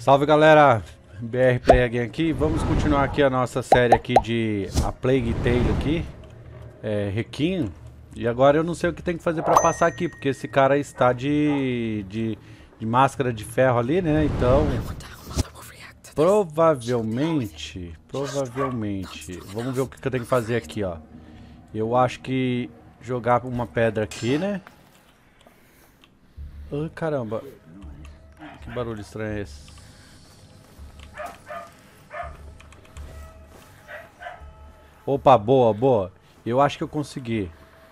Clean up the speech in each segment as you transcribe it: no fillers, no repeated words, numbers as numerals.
Salve galera, BR Play Again aqui. Vamos continuar aqui a nossa série aqui de A Plague Tale aqui, Requiem. E agora eu não sei o que tem que fazer pra passar aqui, porque esse cara está de máscara de ferro ali, né? Então, provavelmente, vamos ver o que eu tenho que fazer aqui, ó. Eu acho que jogar uma pedra aqui, né? Ai, caramba. Que barulho estranho é esse? Opa, boa, boa. Eu acho que eu consegui.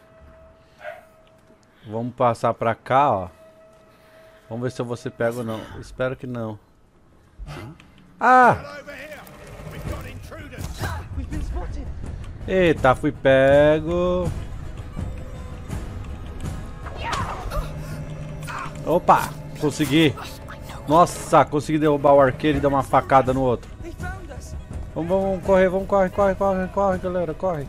Vamos passar pra cá, ó. Vamos ver se você pega ou não. Espero que não. Ah! Eita, fui pego. Opa, consegui. Nossa, consegui derrubar o arqueiro e dar uma facada no outro. Vamos correr, corre, galera, corre.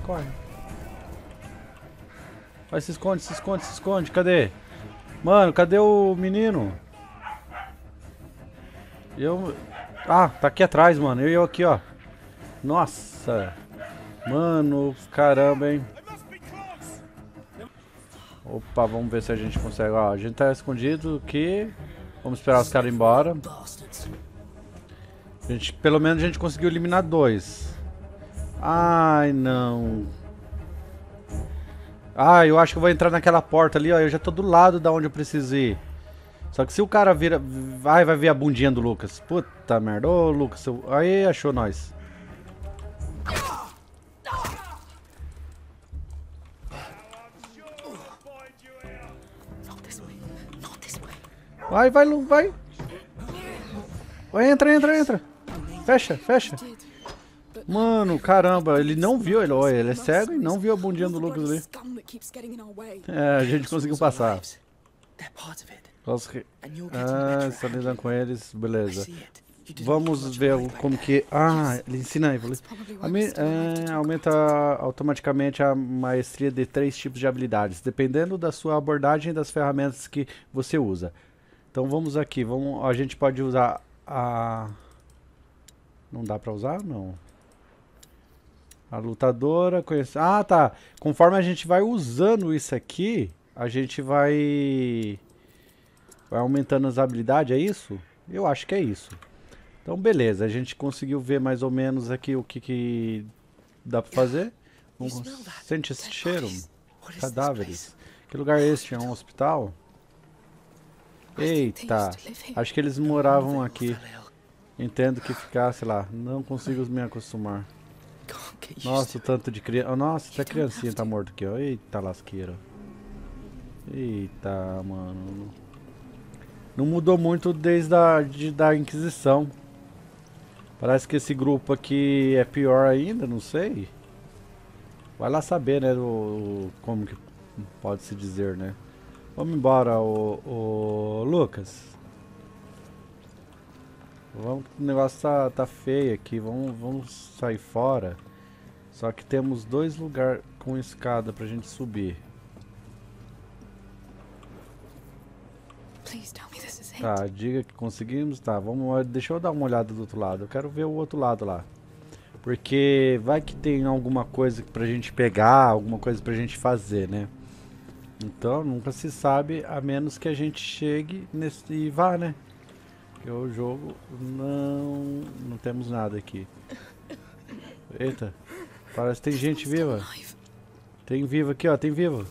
Vai, se esconde, cadê? Mano, cadê o menino? Ah, tá aqui atrás, mano, eu aqui, ó. Nossa. Mano, caramba, hein. Opa, vamos ver se a gente consegue, ó, a gente tá escondido aqui. Vamos esperar os caras ir embora. Pelo menos a gente conseguiu eliminar 2. Ai, não. Ah, eu acho que eu vou entrar naquela porta ali, ó. Eu já tô do lado da onde eu preciso ir. Só que se o cara vira... vai ver a bundinha do Lucas. Puta merda. Ô, Lucas. Aí, achou nós. Vai. Vai, entra. Fecha. Mano, caramba, ele não viu, ele é cego e não viu a bundinha do Lucas ali. É, a gente conseguiu passar. Ah, está lidando com eles, beleza. Vamos ver como que... Ah, ele ensina aí. Aumenta automaticamente a maestria de 3 tipos de habilidades, dependendo da sua abordagem e das ferramentas que você usa. Então vamos aqui, a gente pode usar a... Não dá pra usar? Não. A lutadora conhece... Ah, tá. Conforme a gente vai usando isso aqui, a gente vai aumentando as habilidades, é isso? Eu acho que é isso. Então, beleza. A gente conseguiu ver mais ou menos aqui o que dá pra fazer. Sente esse cheiro? Cadáveres. Que lugar é este? É um hospital? Eita. Acho que eles moravam aqui. Entendo que ficar, sei lá, não consigo me acostumar. Nossa, o tanto de criança. Nossa, até a criancinha tá morto aqui, ó. Eita lasqueira. Eita, mano. Não mudou muito desde da Inquisição. Parece que esse grupo aqui é pior ainda, não sei. Vai lá saber, né, como que pode se dizer, né. Vamos embora, o Lucas. O negócio tá feio aqui, vamos sair fora. Só que temos 2 lugares com escada pra gente subir. Tá, diga que conseguimos. Tá, deixa eu dar uma olhada do outro lado. Eu quero ver o outro lado lá. Porque vai que tem alguma coisa pra gente pegar, alguma coisa pra gente fazer, né? Então nunca se sabe, a menos que a gente chegue e vá, né? Porque o jogo não temos nada aqui. Eita, parece que tem gente viva. Tem vivo aqui, ó, tem vivo.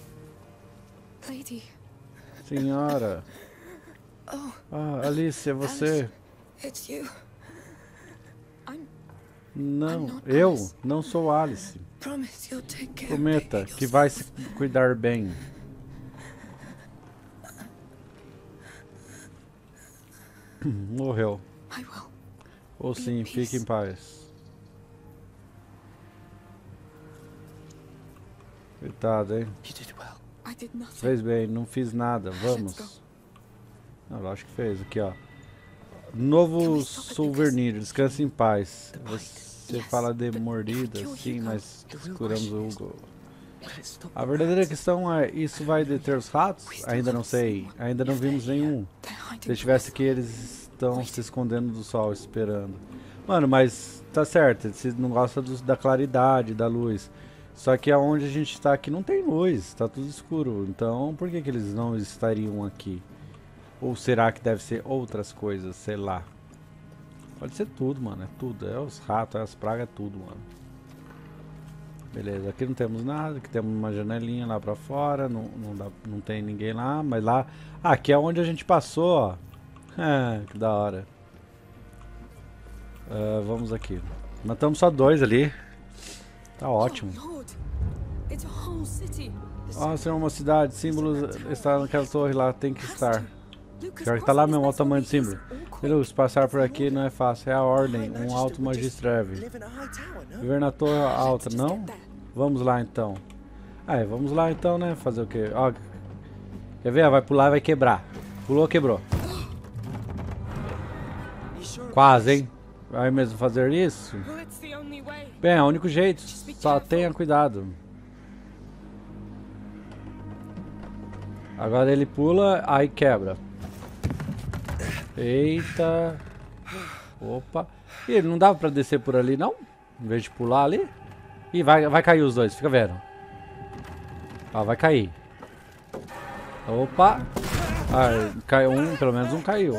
Senhora. Ah, Alice, é você? Não, eu não sou Alice. Prometa que vai se cuidar bem. Morreu. Ou sim, fique em paz. Coitado, hein? Fez bem, não fiz nada, vamos. Não, acho que fez, aqui ó. Novo souvenir, descanse em paz. Você fala de mordida, sim, mas curamos o Hugo. A verdadeira questão é, isso vai deter os ratos? Ainda não sei, ainda não vimos nenhum. Se eu estivesse aqui, eles estão se escondendo do sol, esperando. Mano, mas tá certo, você não gosta da claridade, da luz. Só que aonde a gente tá aqui não tem luz, tá tudo escuro. Então por que que eles não estariam aqui? Ou será que deve ser outras coisas, sei lá. Pode ser tudo, mano, é tudo. É os ratos, é as pragas, é tudo, mano. Beleza, aqui não temos nada, aqui temos uma janelinha lá pra fora, não tem ninguém lá, mas lá... Ah, aqui é onde a gente passou, ó. Que da hora. Vamos aqui. Matamos só 2 ali. Tá ótimo. Nossa, é uma cidade. Símbolo está naquela torre lá. Tem que estar. Pior que tá lá mesmo. Olha o tamanho do símbolo. Se passar por aqui não é fácil. É a ordem. Um alto magistreve. Viver na torre alta, não? Vamos lá então. Vamos lá então, né? Fazer o quê? Ó, quer ver? Vai pular e vai quebrar. Pulou, quebrou. Quase, hein? Vai mesmo fazer isso? Bem, é o único jeito. Só tenha cuidado. Agora ele pula, aí quebra. Eita. Opa. Ih, não dava pra descer por ali, não? Em vez de pular ali? Ih, vai cair os dois, fica vendo. Ó, vai cair. Opa. Caiu um, pelo menos um caiu.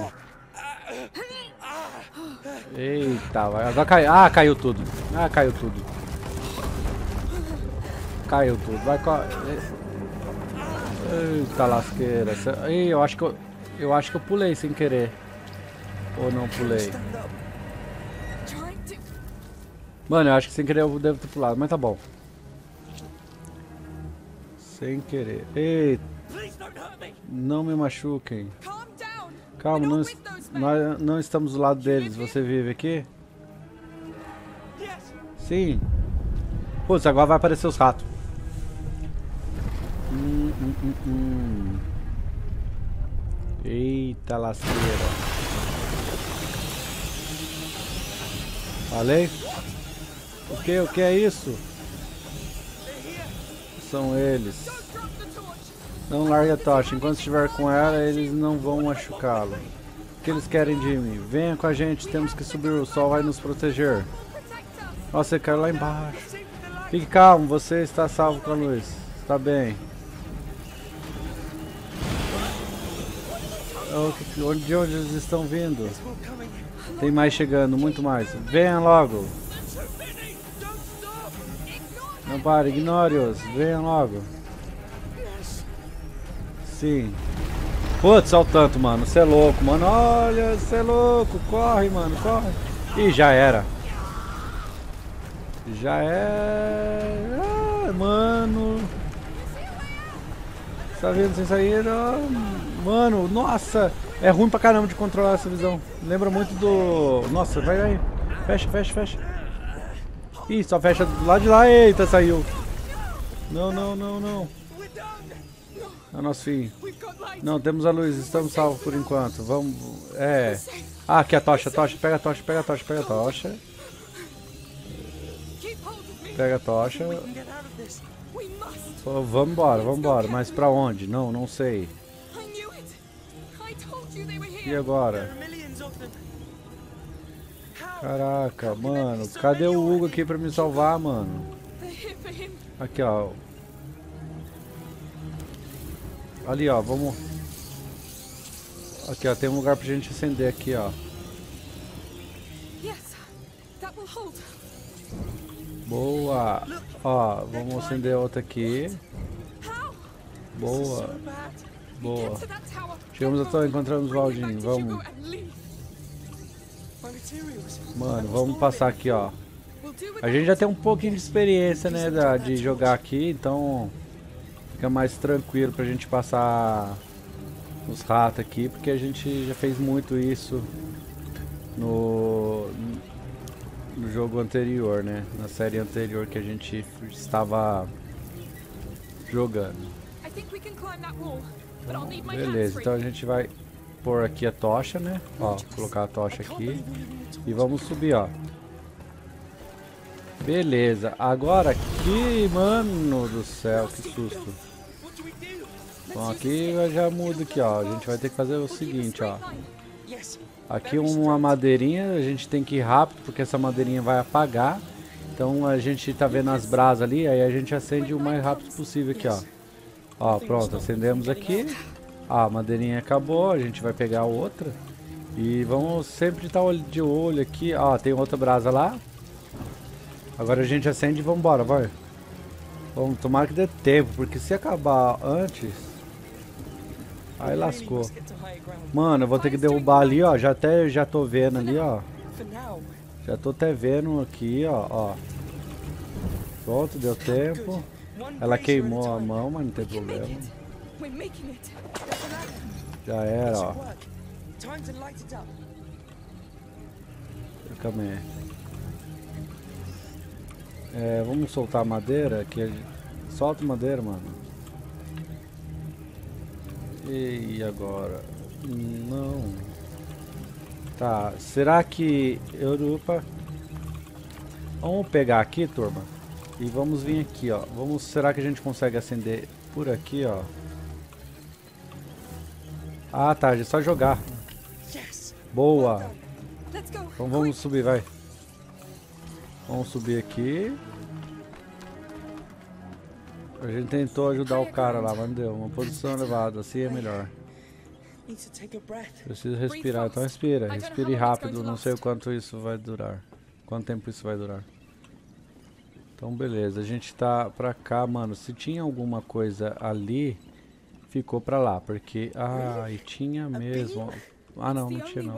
Eita, vai. Agora caiu. Caiu tudo. Caiu tudo. Caiu tudo. Vai. Eita lasqueira. Ih, eu acho que eu pulei sem querer. Ou não pulei. Mano, eu acho que sem querer eu devo ter pulado, mas tá bom. Sem querer. Eita. Não me machuquem. Calma, nós não estamos do lado deles. Você vive aqui? Sim. Putz, agora vai aparecer os ratos. Eita lasqueira. Falei? O que é isso? São eles. Não largue a tocha. Enquanto estiver com ela, eles não vão machucá-lo. O que eles querem de mim? Venha com a gente, temos que subir. O sol vai nos proteger. Nossa, você caiu lá embaixo. Fique calmo, você está salvo com a luz. Está bem. De onde eles estão vindo? Tem mais chegando, muito mais. Venha logo. Não pare, ignore-os. Venha logo. Sim. Putz, olha o tanto, mano. Você é louco, mano. Olha, você é louco. Corre, mano, corre. Ih, já era. Já é. Mano. Tá vendo sem sair? Mano, nossa. É ruim pra caramba de controlar essa visão. Lembra muito do... Nossa, vai aí. Fecha, fecha, fecha. Ih, só fecha do lado de lá. Eita, saiu. Não, não, não, não. É o nosso fim. Não, temos a luz. Estamos salvos por enquanto. Vamos... aqui a tocha, tocha. Pega a tocha, pega a tocha, pega a tocha. Pega a tocha. Pô, vamos embora. Mas pra onde? Não, não sei. E agora? Caraca, mano. Cadê o Hugo aqui pra me salvar, mano? Aqui, ó. Ali, ó. Vamos... Aqui, ó. Tem um lugar pra gente acender aqui, ó. Boa. Ó, vamos acender outra aqui. Boa. Boa. Chegamos a torre, encontramos o Valdinho. Vamos. Mano, vamos passar aqui, ó. A gente já tem um pouquinho de experiência, né, de jogar aqui, então fica mais tranquilo pra gente passar os ratos aqui, porque a gente já fez muito isso no jogo anterior, né, na série anterior que a gente estava jogando. Beleza, então a gente vai pôr aqui a tocha, né? Ó, colocar a tocha aqui e vamos subir, ó. Beleza, agora aqui, mano do céu, que susto. Bom, aqui já muda aqui, ó. A gente vai ter que fazer o seguinte, ó. Aqui uma madeirinha, a gente tem que ir rápido porque essa madeirinha vai apagar. Então a gente tá vendo as brasas ali, aí a gente acende o mais rápido possível aqui, ó. Ó, pronto, acendemos aqui. Ah, a madeirinha acabou, a gente vai pegar outra. E vamos sempre estar de olho aqui. Ó, tem outra brasa lá. Agora a gente acende e vamos embora, vai. Vamos tomar que dê tempo, porque se acabar antes... Aí lascou. Mano, eu vou ter que derrubar ali, ó. Já tô vendo ali, ó. Já tô até vendo aqui, ó. Pronto, deu tempo. Ela queimou a mão, mas não tem problema. Já era, ó. Calma aí. Vamos soltar a madeira. Solta a madeira, mano. E agora? Não. Tá, será que... Opa. Vamos pegar aqui, turma. E vamos vir aqui, ó. Será que a gente consegue acender por aqui, ó? Ah, tá, é só jogar. Boa. Então vamos subir, vai. Vamos subir aqui. A gente tentou ajudar o cara lá, mas não deu. Uma posição elevada, assim é melhor. Preciso respirar, então respira. Respire rápido, não sei o quanto isso vai durar. Quanto tempo isso vai durar. Então beleza, a gente tá pra cá, mano. Se tinha alguma coisa ali, ficou pra lá, porque... Ah, e tinha mesmo. Ah não, não tinha não.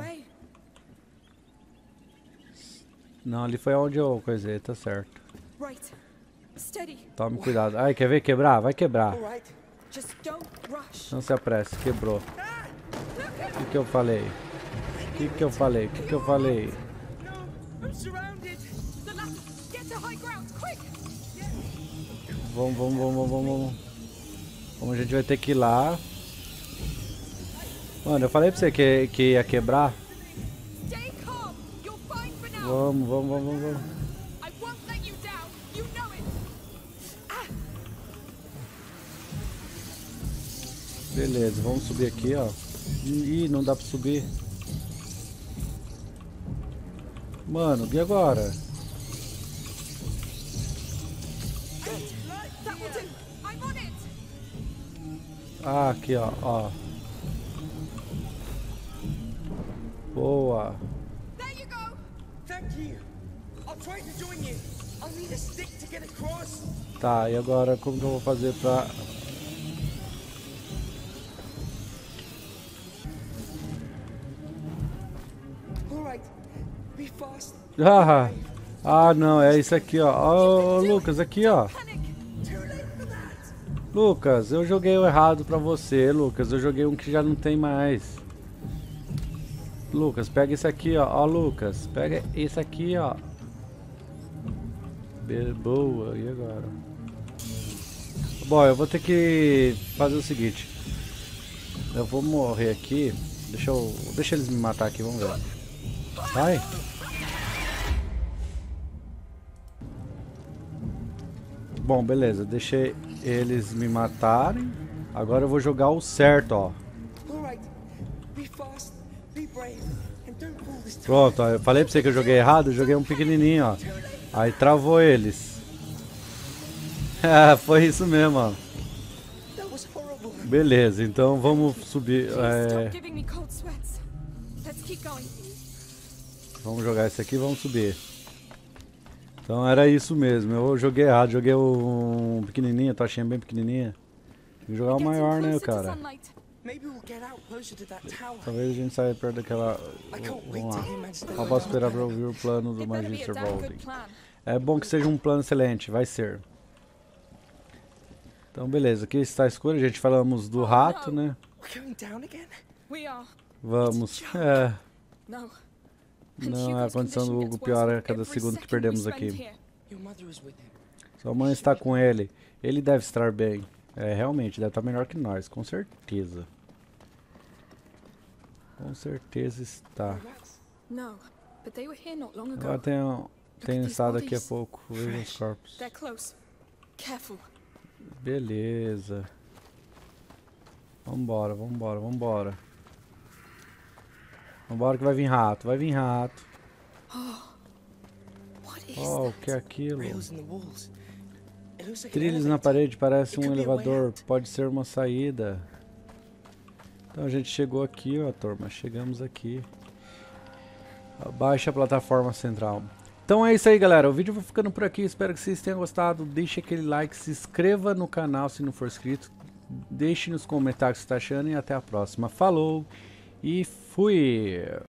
Não, ali foi onde eu coisei, tá certo. Tome cuidado. Ai, quer ver quebrar? Vai quebrar. Não se apresse, quebrou. O que eu falei? O que eu falei? O que eu falei? Vamos. A gente vai ter que ir lá. Mano, eu falei pra você que ia quebrar. Vamos. Beleza, vamos subir aqui, ó. Ih, não dá pra subir. Mano, e agora? Ah, aqui, ó. Boa. Tá, e agora como que eu vou fazer pra... Ah, não, é isso aqui, ó. Ô, Lucas, aqui, ó. Lucas, eu joguei o errado pra você, Lucas. Eu joguei um que já não tem mais. Lucas, pega esse aqui, ó. Ó, Lucas, pega esse aqui, ó. Boa, e agora? Bom, eu vou ter que fazer o seguinte. Eu vou morrer aqui. Deixa eles me matar aqui, vamos ver. Vai. Bom, beleza. Deixei eles me matarem. Agora eu vou jogar o certo, ó. Pronto, ó, eu falei pra você que eu joguei errado. Eu joguei um pequenininho, ó. Aí travou eles. Foi isso mesmo, ó. Beleza, então vamos subir. Vamos jogar esse aqui e vamos subir. Então era isso mesmo, eu joguei errado, joguei um pequenininho, tô achando bem pequenininha. Tem que jogar o maior, né, cara? Talvez a gente saia perto daquela... Vamos lá. Não posso esperar pra ouvir o plano do Magister Baldwin. É bom que seja um plano excelente, vai ser. Então beleza, aqui está escuro, a gente falamos do rato, né? Vamos, Não, a condição do Hugo piora a cada segundo que perdemos aqui. Sua mãe está com ele. Ele deve estar bem. Realmente, deve estar melhor que nós, com certeza. Com certeza está. Agora tem estado aqui há pouco. Veja os corpos. Beleza. Vambora. Vambora que vai vir rato, vai vir rato. Oh, o que é aquilo? Trilhos na parede, parece um elevador, pode ser uma saída. Então a gente chegou aqui, ó, turma, chegamos aqui. Baixa a plataforma central. Então é isso aí, galera, o vídeo vai ficando por aqui, espero que vocês tenham gostado. Deixe aquele like, se inscreva no canal se não for inscrito. Deixe nos comentários o que você está achando e até a próxima. Falou e fui!